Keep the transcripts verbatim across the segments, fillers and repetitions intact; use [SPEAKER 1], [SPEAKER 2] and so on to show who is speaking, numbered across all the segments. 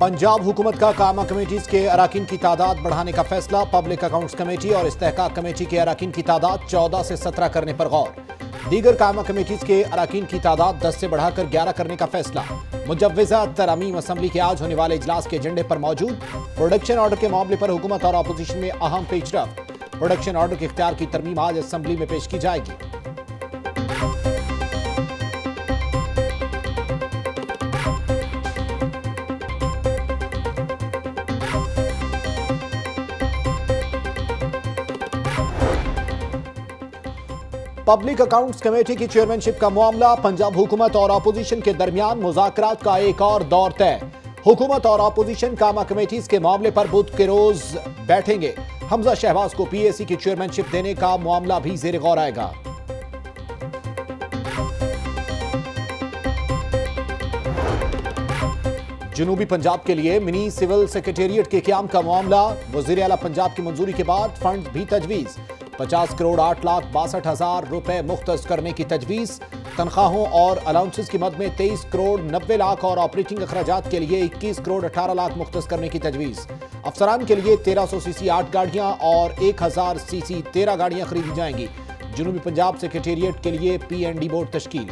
[SPEAKER 1] पंजाब हुकूमत का कामा कमेटीज के अराकीन की तादाद बढ़ाने का फैसला। पब्लिक अकाउंट्स कमेटी और इस्तेहकाक कमेटी के अराकीन की तादाद चौदह से सत्रह करने पर गौर। दीगर कामा कमेटीज के अराकीन की तादाद दस से बढ़ाकर ग्यारह करने का फैसला। मुजव्विजा तरमीम असम्बली के आज होने वाले इजलास के एजेंडे पर मौजूद। प्रोडक्शन ऑर्डर के मामले पर हुकूमत और अपोजिशन में अहम पेशरफ्त। प्रोडक्शन ऑर्डर के इख्तियार की तरमीम आज असम्बली में पेश की जाएगी। पब्लिक अकाउंट्स कमेटी की चेयरमैनशिप का मामला। पंजाब हुकूमत और अपोजिशन के दरमियान मुज़ाकरात का एक और दौर तय। हुकूमत और अपोजिशन कामा कमेटीज के मामले पर बुध के रोज बैठेंगे। हमजा शहबाज को पीएसी की चेयरमैनशिप देने का मामला भी जेर गौर आएगा। जनूबी पंजाब के लिए मिनी सिविल सेक्रेटेरिएट के क़याम का मामला। वज़ीर आला पंजाब की मंजूरी के बाद फंड भी तजवीज़। पचास करोड़ आठ लाख बासठ हजार रुपए मुख्तस करने की तजवीज़। तनख्वाहों और अलाउंसेस की मद में तेईस करोड़ नब्बे लाख और ऑपरेटिंग अखराजात के लिए इक्कीस करोड़ अठारह लाख मुख्तस करने की तजवीज़। अफसरान के लिए तेरह सौ सीसी आठ गाड़ियां और एक हजार सीसी तेरह गाड़ियां खरीदी जाएंगी। जनूबी पंजाब सेक्रेटेरिएट के लिए पी एंड डी बोर्ड तश्कील।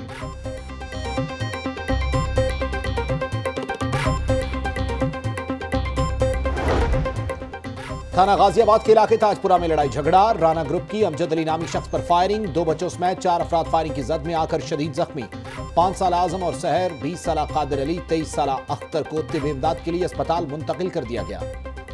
[SPEAKER 1] थाना गाजियाबाद के इलाके ताजपुरा में लड़ाई झगड़ा। राना ग्रुप की अमजद अली नामी शख्स पर फायरिंग। दो बच्चों समेत चार अफराद फायरिंग की जद में आकर शदीद जख्मी। पांच साल आजम और सहर, बीस साल कादिर अली, तेईस साल अख्तर को तिब इमदाद के लिए अस्पताल मुंतकिल कर दिया गया।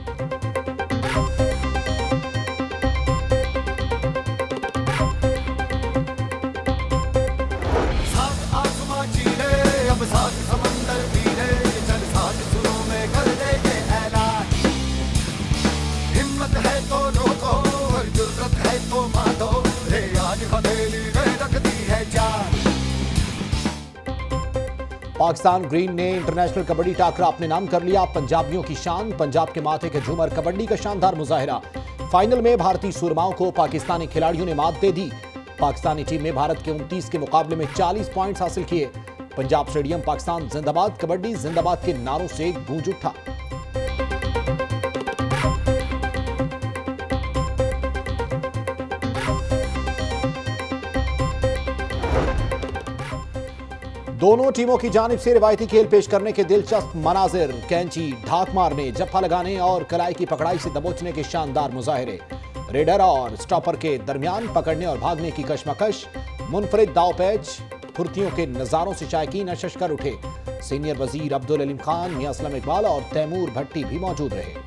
[SPEAKER 1] पाकिस्तान ग्रीन ने इंटरनेशनल कबड्डी टाकरा अपने नाम कर लिया। पंजाबियों की शान, पंजाब के माथे के झूमर कबड्डी का शानदार मुजाहिरा। फाइनल में भारतीय सूरमाओं को पाकिस्तानी खिलाड़ियों ने मात दे दी। पाकिस्तानी टीम ने भारत के उनतीस के मुकाबले में चालीस पॉइंट्स हासिल किए। पंजाब स्टेडियम पाकिस्तान जिंदाबाद, कबड्डी जिंदाबाद के नारों से गूंज उठा। दोनों टीमों की जानिब से रिवायती खेल पेश करने के दिलचस्प मनाजिर। कैंची, ढाक मारने, जफ्फा लगाने और कलाई की पकड़ाई से दबोचने के शानदार मुजाहिरे। रेडर और स्टॉपर के दरमियान पकड़ने और भागने की कशमकश। मुनफरिद दाव पैच, फुर्तियों के नजारों से शायकीन अशश कर उठे। सीनियर वजीर अब्दुल अलीम खान, मियां असलम इकबाल और तैमूर भट्टी भी मौजूद रहे।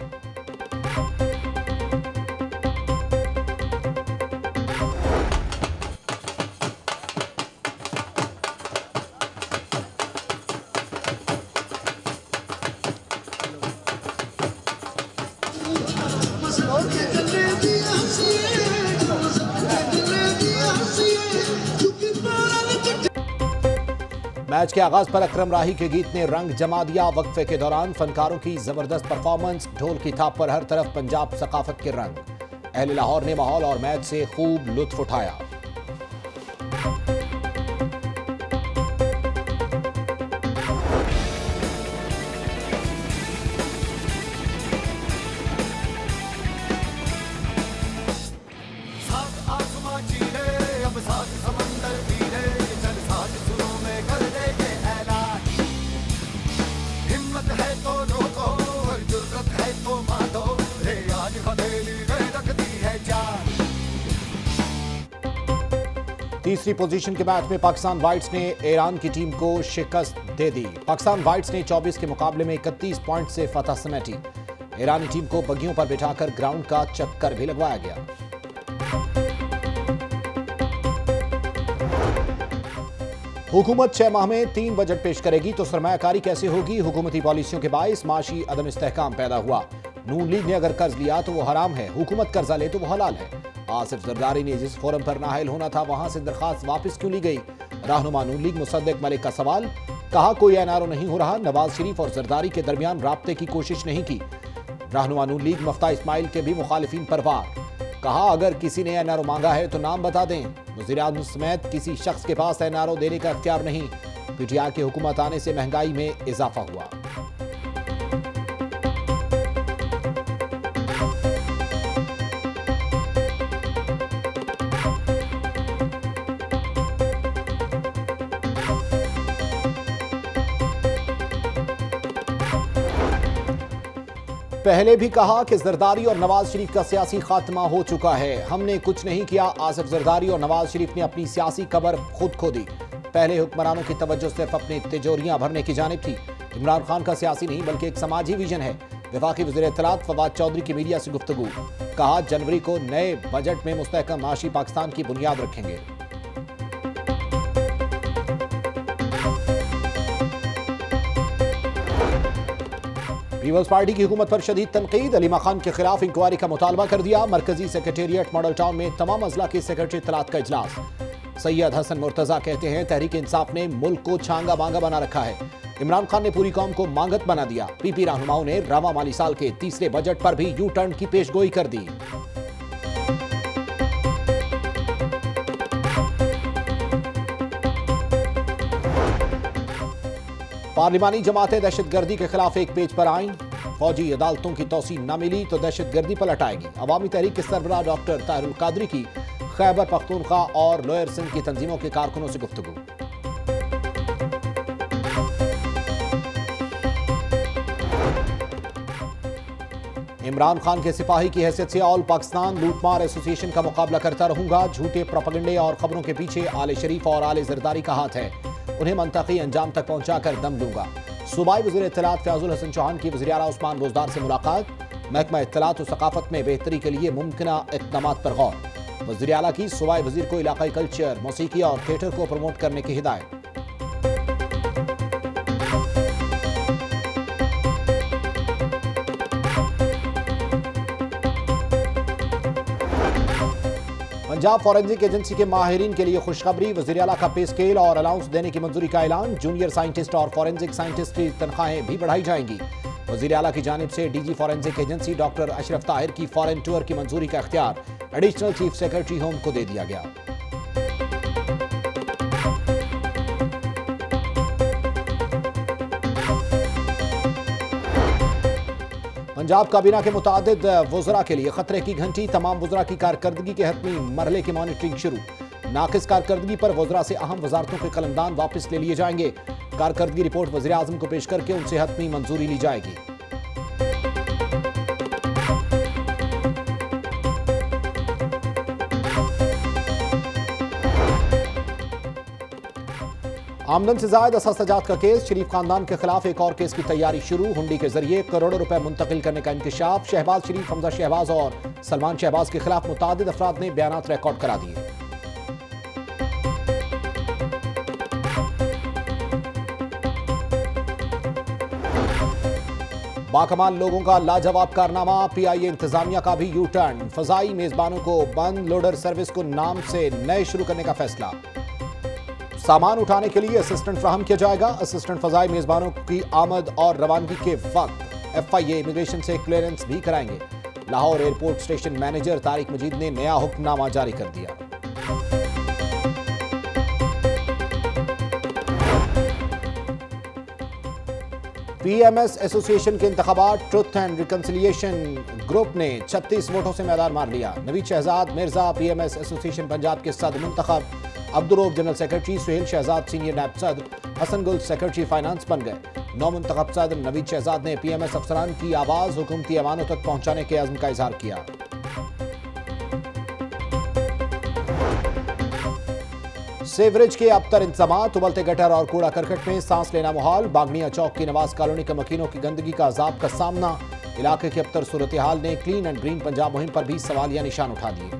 [SPEAKER 1] मैच के आगाज पर अकरम राही के गीत ने रंग जमा दिया। वक्फे के दौरान फनकारों की जबरदस्त परफॉर्मेंस। ढोल की थाप पर हर तरफ पंजाब सकाफत के रंग। अहले लाहौर ने माहौल और मैच से खूब लुत्फ उठाया। तीसरी पोजीशन के मैच में पाकिस्तान वाइट्स ने ईरान की टीम को शिकस्त दे दी। पाकिस्तान वाइट्स ने चौबीस के मुकाबले में इकतीस पॉइंट से फतह समेटी। ईरानी टीम को बग्गियों पर बिठाकर ग्राउंड का चक्कर भी लगवाया गया। हुकूमत छह माह में तीन बजट पेश करेगी तो सरमायाकारी कैसे होगी? हुकूमती पॉलिसियों के बायस माशी अदम इस्तेहकाम पैदा हुआ। नून लीग ने अगर कर्ज लिया तो वो हराम है, हुकूमत कर्जा ले तो वो हलाल है। आसिफ जरदारी ने जिस फोरम पर नाहिल होना था वहां से दरखास्त वापस क्यों ली गई? रहनुमा नून लीग मुसद्दिक मलिक का सवाल। कहा कोई एनआरओ नहीं हो रहा। नवाज शरीफ और जरदारी के दरमियान राब्ते की कोशिश नहीं की। रहनुमा नून लीग मफ्ता इस्माइल के भी मुखालिफिन पर वार। कहा अगर किसी ने एनआरओ मांगा है तो नाम बता दें। वज़ीर-ए-आज़म समेत किसी शख्स के पास एनआरओ देने का इख्तियार नहीं। पीटीआई की हुकूमत आने से महंगाई में इजाफा हुआ। पहले भी कहा कि जरदारी और नवाज शरीफ का सियासी खात्मा हो चुका है। हमने कुछ नहीं किया। आसिफ जरदारी और नवाज शरीफ ने अपनी सियासी कब्र खुद खो दी। पहले हुक्मरानों की तवज्जो सिर्फ अपनी तिजोरियां भरने की जानिब थी। इमरान खान का सियासी नहीं बल्कि एक समाजी विजन है। वफाकी वज़ीर इत्तलात फवाद चौधरी की मीडिया से गुफ्तगू। कहा, जनवरी को नए बजट में मुस्तहकम माशी पाकिस्तान की बुनियाद रखेंगे। पीपल्स पार्टी की हुकूमत पर शदीद तनकीद। अलीमा खान के खिलाफ इंक्वायरी का मुतालबा कर दिया। मरकजी सेक्रेटेरिएट मॉडल टाउन में तमाम अजला के सेक्रेटरी इत्तलात का इजलास। सैयद हसन मुर्तजा कहते हैं, तहरीक इंसाफ ने मुल्क को छांगा मांगा बना रखा है। इमरान खान ने पूरी कौम को मांगत बना दिया। पीपी रहनुमाओं ने रवा माली साल के तीसरे बजट पर भी यू टर्न की पेशगोई कर दी। पार्लिमानी जमातें दहशतगर्दी के खिलाफ एक पेज पर आईं। फौजी अदालतों की तौसीह न मिली तो दहशतगर्दी पलट आएगी। अवामी तहरीक के सरबराह डॉक्टर ताहिरुल कादरी की खैबर पख्तूनख्वा और लोअर सिंध की तंजीमों के कारकुनों से गुफ्तगू। इमरान खान के सिपाही की हैसियत से ऑल पाकिस्तान लूटमार एसोसिएशन का मुकाबला करता रहूंगा। झूठे प्रोपेगेंडे और खबरों के पीछे आले शरीफ और आले जरदारी का हाथ है। उन्हें मंतकी अंजाम तक पहुंचाकर दम लूंगा। सूबाई वज़ीर इत्तलात फ़याज़ुल हसन चौहान की वज़ीर आला उस्मान बोजदार से मुलाकात। महकमा इत्तलात और सकाफत में बेहतरी के लिए मुमकिना इक़दामात पर गौर। वज़ीर आला की सूबाई वज़ीर को इलाकाई कल्चर, मौसीकी और थिएटर को प्रमोट करने की हिदायत। पंजाब फॉरेंसिक एजेंसी के माहिरीन के लिए खुशखबरी। वज़ीर आला का पे स्केल और अलाउंस देने की मंजूरी का ऐलान। जूनियर साइंटिस्ट और फॉरेंसिक साइंटिस्ट की तनख्वाहें भी बढ़ाई जाएंगी। वज़ीर आला की जानिब से DG forensic agency doctor Ashraf Tahir की फॉरेन टूर की मंजूरी का इख्तियार एडिशनल चीफ सेक्रेटरी होम को दे दिया गया। पंजाब काबीना के मुतादिद वज़रा के लिए खतरे की घंटी। तमाम वज़रा की कारकर्दगी के हतमी मरहले की मॉनिटरिंग शुरू। नाकिस कारकर्दगी पर वज़रा से अहम वजारतों के कलमदान वापस ले लिए जाएंगे। कारकर्दगी रिपोर्ट वज़ीर आज़म को पेश करके उनसे हतमी मंजूरी ली जाएगी। आमदन से जायद असासजात का केस। शरीफ खानदान के खिलाफ एक और केस की तैयारी शुरू। हुंडी के जरिए करोड़ों रुपए मुंतकिल करने का इंकशाफ। शहबाज शरीफ, हमजा शहबाज और सलमान शहबाज के खिलाफ मुतादिद अफराद ने बयानात रिकॉर्ड करा दिए। बाकमाल लोगों का लाजवाब कारनामा। पीआईए इंतजामिया का भी यू टर्न। फजाई मेजबानों को बंद लोडर सर्विस को नाम से नए शुरू करने का फैसला। सामान उठाने के लिए असिस्टेंट फ्राहम किया जाएगा। असिस्टेंट फजाई मेजबानों की आमद और रवानगी के वक्त एफआईए इमिग्रेशन से क्लियरेंस भी कराएंगे। Lahore airport station manager Tariq Majeed ने नया हुक्मनामा जारी कर दिया। पीएमएस एसोसिएशन के इंतखाबात। ट्रुथ एंड रिकंसिलिएशन ग्रुप ने छत्तीस वोटों से मैदान मार लिया। नवीद शहजाद मिर्जा पीएमएस एसोसिएशन पंजाब के सदर मुंतखब। Abdul general secretary, Suhail Shahzad senior नायब सदर, हसन गुल सेक्रेटरी फाइनेंस बन गए। नौ मुंतखब सदर नवीद शहजाद ने पीएमएस अफसरान की आवाज हुकूमती ऐवानों तक पहुंचाने के अज़्म का इजहार किया। सेवरेज के अबतर इंतजामात। उबलते गटर और कूड़ा करकट में सांस लेना मुहाल। बागनिया चौक की नवाज कॉलोनी के मकीनों की गंदगी का अजाब का सामना। इलाके की अबतर सूरत हाल ने क्लीन एंड ग्रीन पंजाब मुहिम पर भी सवालिया निशान उठा दिए।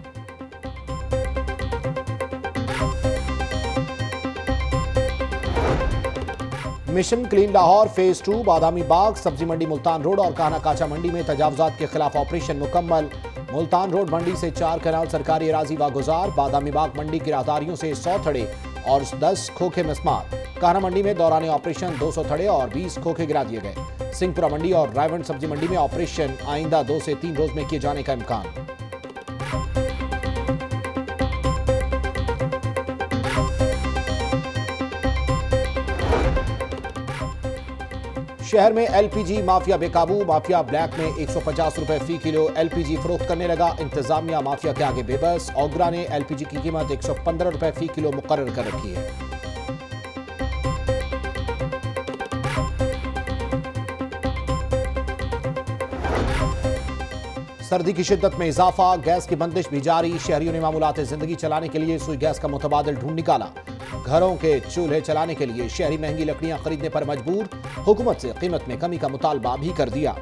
[SPEAKER 1] Mission clean Lahore phase two. Badami Bagh, Sabzi Mandi Multan road और काना काचा मंडी में तजावुजात के खिलाफ ऑपरेशन मुकम्मल। मुल्तान रोड मंडी से चार कनाल सरकारी अराजी वागुजार। बादामी बाग मंडी की राहदारियों से सौ थड़े और दस खोखे मिस्मार। काना मंडी में दौरान ऑपरेशन दो सौ थड़े और बीस खोखे गिरा दिए गए। सिंहपुरा मंडी और रायवंड सब्जी मंडी में ऑपरेशन आइंदा दो से तीन रोज में किए जाने का इम्कान। शहर में एलपीजी माफिया बेकाबू। माफिया ब्लैक में एक सौ पचास रुपए फी किलो एलपीजी फरोख्त करने लगा। इंतजामिया माफिया के आगे बेबस। ओगरा ने एलपीजी की कीमत एक सौ पंद्रह रुपए फी किलो मुकर्रर कर रखी है। सर्दी की शिद्दत में इजाफा, गैस की बंदिश भी जारी। शहरियों ने मामूलात जिंदगी चलाने के लिए सुई गैस का मुतबादिल ढूंढ निकाला। घरों के चूल्हे चलाने के लिए शहरी महंगी लकड़ियां खरीदने पर मजबूर। हुकूमत से कीमत में कमी का मुतालबा भी कर दिया।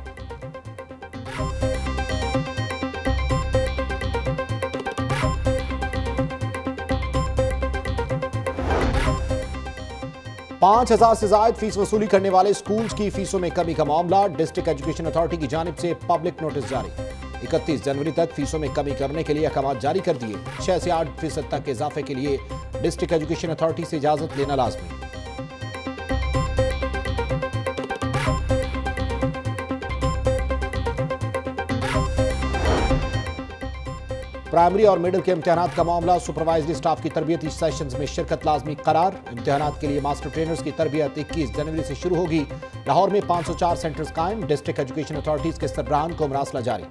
[SPEAKER 1] पांच हजार से ज्यादा फीस वसूली करने वाले स्कूल्स की फीसों में कमी का मामला। डिस्ट्रिक्ट एजुकेशन अथॉरिटी की जानिब से पब्लिक नोटिस जारी। इकतीस जनवरी तक फीसों में कमी करने के लिए अहकाम जारी कर दिए। छह से आठ फीसद तक के इजाफे के लिए डिस्ट्रिक्ट एजुकेशन अथॉरिटी से इजाजत लेना लाजमी। प्राइमरी और मिडिल के इम्तिहानात का मामला। सुपरवाइजरी स्टाफ की तरबियती सेशंस में शिरकत लाजमी करार। इम्तिहानात के लिए मास्टर ट्रेनर्स की तरबियत इक्कीस जनवरी से शुरू होगी। लाहौर में पांच सौ चार सेंटर्स कायम। डिस्ट्रिक्ट एजुकेशन अथॉरिटीज के सरबराहान को मरासला जारी।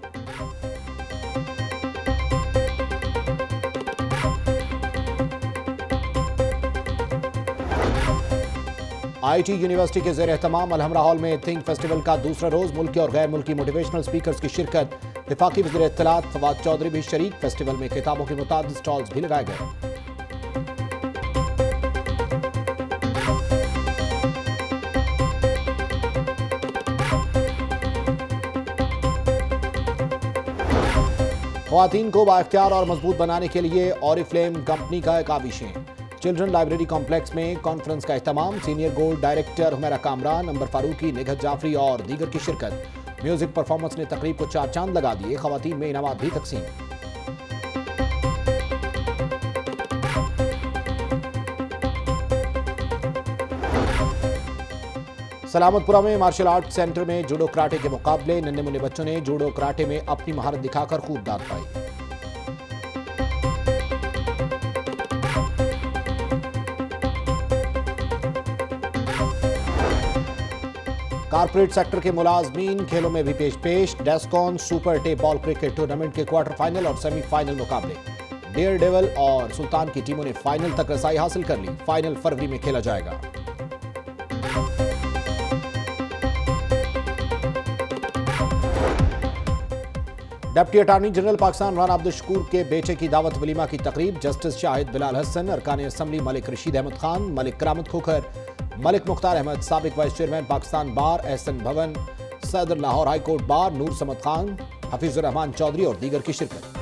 [SPEAKER 1] आईटी यूनिवर्सिटी के ज़ेर एहतमाम अलहमरा हॉल में थिंक फेस्टिवल का दूसरा रोज। मुल्की और गैर मुल्की मोटिवेशनल स्पीकर्स की शिरकत। वफाकी वज़ीर इत्तलात फवाद चौधरी भी शरीक। फेस्टिवल में किताबों के मुताबिक स्टॉल्स भी लगाए गए। ख्वातीन को बाइख्तियार और मजबूत बनाने के लिए ऑरिफ्लेम कंपनी का काविशें। चिल्ड्रन लाइब्रेरी कॉम्प्लेक्स में कॉन्फ्रेंस का एहतमाम। Senior gold director Humaira Kamran, Ambar Farooqi, Nighat Jafri और दीगर की शिरकत। म्यूजिक परफॉर्मेंस ने तकरीब को चार चांद लगा दिए। ख्वातीन में इनामात भी तकसीम। सलामतपुरा में मार्शल आर्ट सेंटर में जूडो कराटे के मुकाबले। नन्हे मुन्ने बच्चों ने जूडो कराटे में अपनी महारत दिखाकर खूब दाद पाई। कारपोरेट सेक्टर के मुलाजमीन खेलों में भी पेश पेश। Descon super tape ball cricket tournament के क्वार्टर फाइनल और सेमीफाइनल मुकाबले। डेयर डेविल और सुल्तान की टीमों ने फाइनल तक रसाई हासिल कर ली। फाइनल फरवरी में खेला जाएगा। Deputy attorney general Pakistan Rana Abdul Shakoor के बेटे की दावत वलीमा की तकरीब। जस्टिस शाहिद बिलाल हसन, अरकान असम्बली मलिक रशीद अहमद खान, मलिक करामत खोखर, मलिक मुख्तार अहमद, साबिक vice chairman Pakistan bar Ehsan Bhawan, सदर Lahore high court bar Noor Samad Khan, Hafeezur Rahman Chaudhry और दीगर की शिरकत।